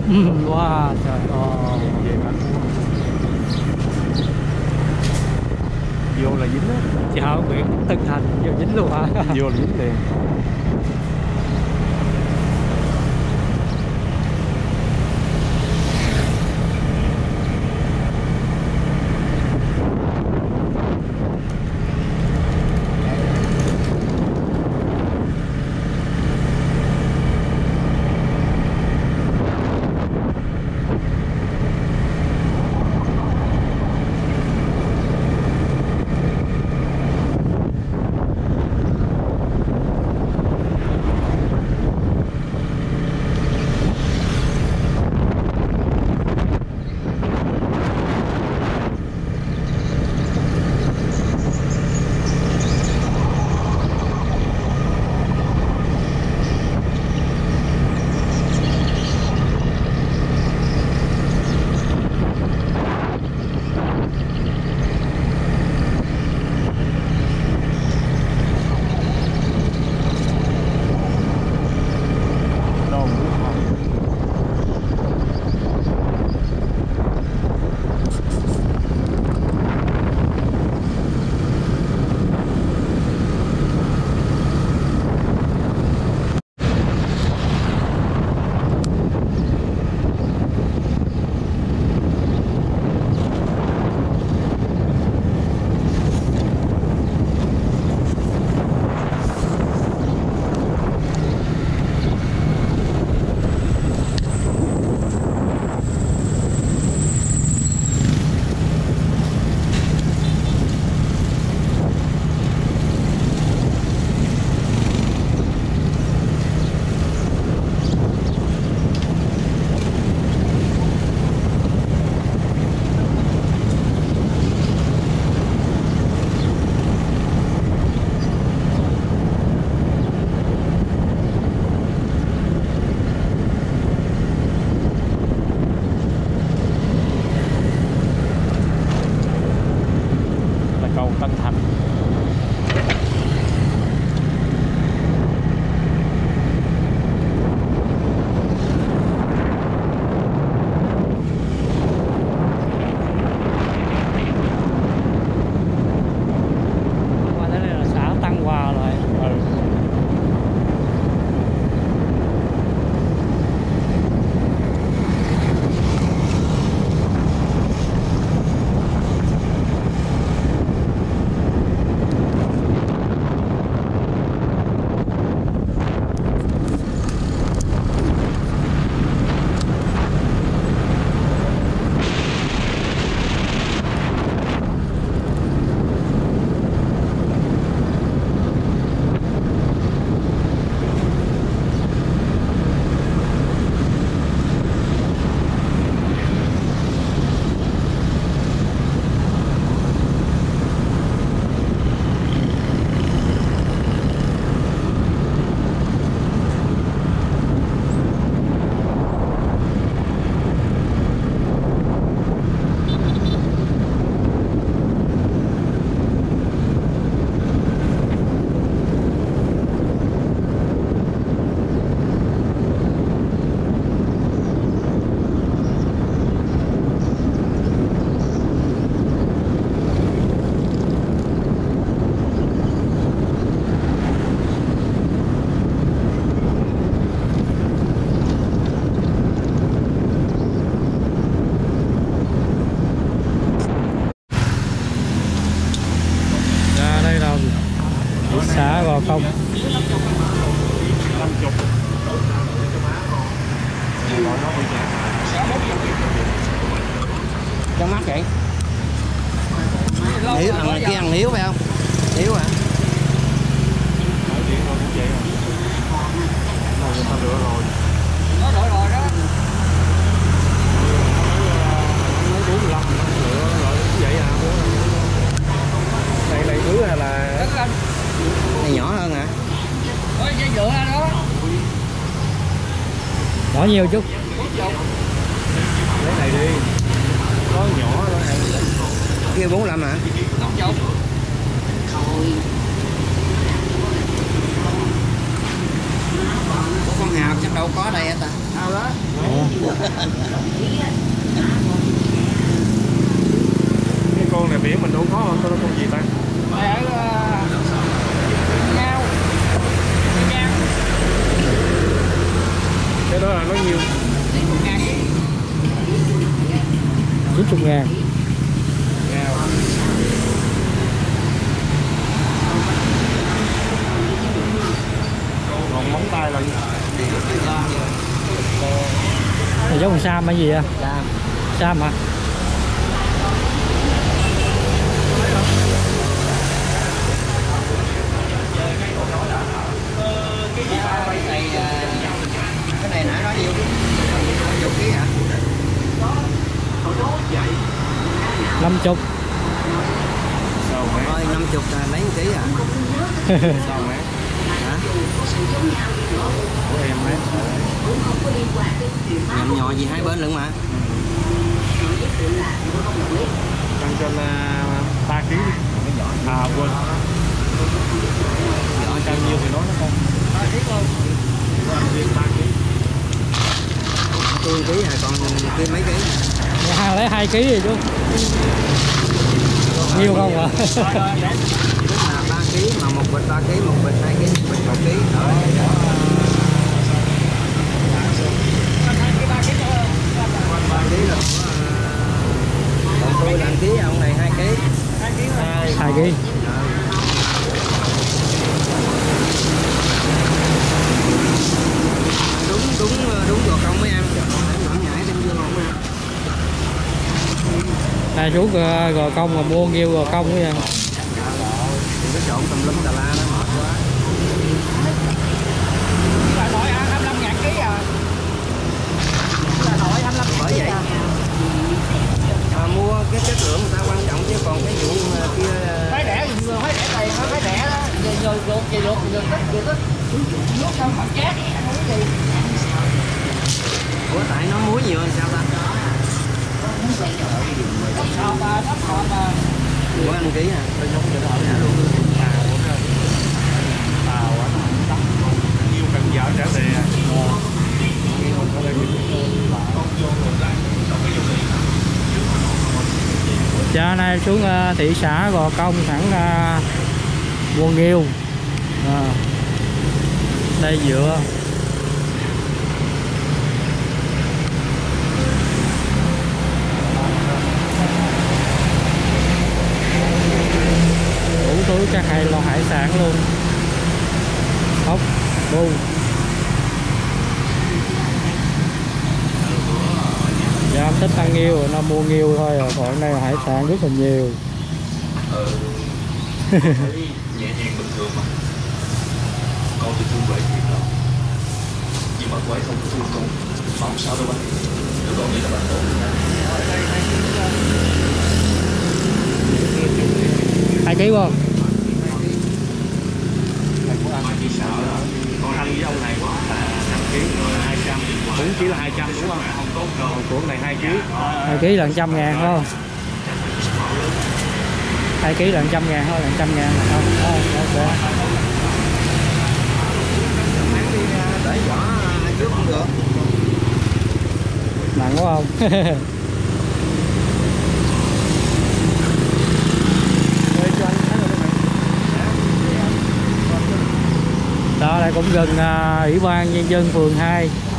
Wow, trời ơi. Về cảnh vô là dính á. Chợ Nguyễn Tân Thành vô dính luôn hả? Vô là dính liền. Cầu Tân Thành. Qua tới đây là xã Tân Hòa rồi. Xã Gò Công. Trong mắt vậy. Hiếu thằng kia ăn Hiếu phải không? Hiếu hả? Nó rửa rồi đó. Mới 45 rửa vậy à? Này thứ hay là Này nhỏ hơn hả? Ôi, dây dựa ra đó. Nhỏ nhiều chút. lấy này đi. Có nhỏ đó em. Kia 45 hả? Không chục. Con hào trong đâu có đây hả ta? Nào đó. Cái con này biển mình đâu có không, con gì ta? Ở Ngao. Ngao. Cái đó là nó nhiều. 90.000. Còn móng tay là Này giống con Sam hay gì à? Sam. Sam hả? Cái này nãy nói nhiêu? 50 kg hả? 50. sao mẹ? Thôi 50 là mấy ký à? Sao mẹ? Hả? Của em đấy. Nhầm nhò gì hai bên lận mà. Tăng cho là 3 kg. À quên. Tăng nhiêu thì nói nó không. 3 kg luôn. 3 kg. Tôi ký à, còn kia mấy ký? Hàng lấy 2 kg rồi chú. Nhiều không ạ? Tức là 3 kg mà một bịch 3 kg, một bịch 2 kg, một bịch 1 kg. Đó. 3 kg là còn tôi làm ký, ông này 2 kg. 2 kg. Đúng gò công mới ăn, nhỏ nhảy trên dương không ăn. Này chú gò công mà mua nhiêu gò công vậy? Đừng có trộn tùm lum tà la nó mệt quá. Là nội 25.000 ký à. Là nội 25.000 Bởi vậy mua cái chất lượng người ta quan trọng chứ còn cái vụ kia phải đẻ tiền nó phải đẻ đó. Giờ luộc gì luộc giờ tích nước không phải chát không có gì. ủa tại nó muối nhiều hay sao ta? Ủa ăn ký à? Nhiều cần vợ trả tiền. Giờ này xuống thị xã Gò Công thẳng Buôn Nghiêu. Đây dựa. Đủ thứ các loại hải sản luôn. Ốc, bu. Dạ em thích ăn nghêu, nó mua nghêu thôi à. Còn đây là hải sản rất là nhiều. Nhẹ nhàng bình thường mà con thì thương vậy thiệt lắm, nhưng mà cô ấy không có thương con, mà không sao đâu anh, nếu con nghĩ là bạn tốt. 2 kg không? Con ăn với ông này là 5 kg 200, cũng chỉ là 200 đúng không? Còn của này 2 kg. 2 kg là 100.000 phải không? 2 kg là 100.000 thôi, là 100.000 không? Ok. Bán đi để vỏ trước cũng được. Nặng quá không? Đó đây cũng gần Ủy ban Nhân dân phường 2.